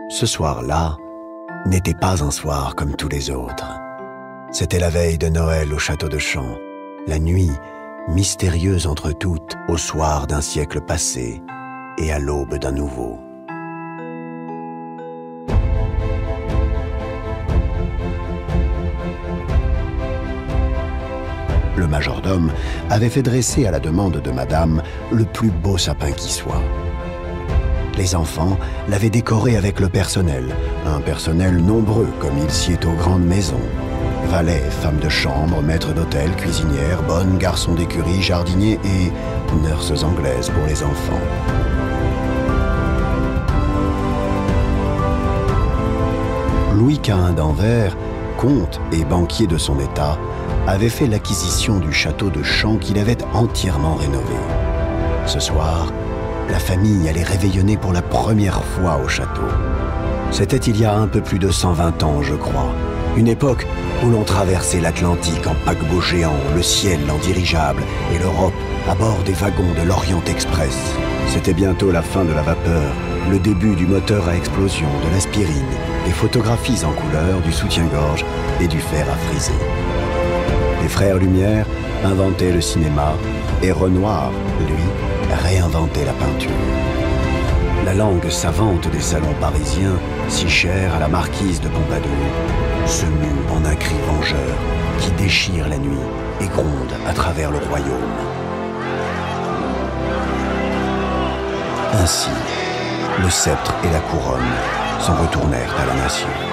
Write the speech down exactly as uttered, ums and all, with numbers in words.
Ce soir-là n'était pas un soir comme tous les autres. C'était la veille de Noël au château de Champs, la nuit mystérieuse entre toutes, au soir d'un siècle passé et à l'aube d'un nouveau. Le majordome avait fait dresser à la demande de madame le plus beau sapin qui soit. Les enfants l'avaient décoré avec le personnel, un personnel nombreux comme il sied aux grandes maisons. Valets, femmes de chambre, maîtres d'hôtel, cuisinières, bonnes, garçons d'écurie, jardiniers et nurses anglaises pour les enfants. Louis Quint d'Anvers, comte et banquier de son état, avait fait l'acquisition du château de Champs qu'il avait entièrement rénové. Ce soir, la famille allait réveillonner pour la première fois au château. C'était il y a un peu plus de cent vingt ans, je crois. Une époque où l'on traversait l'Atlantique en paquebot géant, le ciel en dirigeable et l'Europe à bord des wagons de l'Orient Express. C'était bientôt la fin de la vapeur, le début du moteur à explosion, de l'aspirine, des photographies en couleur, du soutien-gorge et du fer à friser. Les frères Lumière inventaient le cinéma et Renoir, lui, réinventait la peinture. La langue savante des salons parisiens, si chère à la marquise de Pompadour, se mue en un cri vengeur qui déchire la nuit et gronde à travers le royaume. Ainsi, le sceptre et la couronne s'en retournèrent à la nation.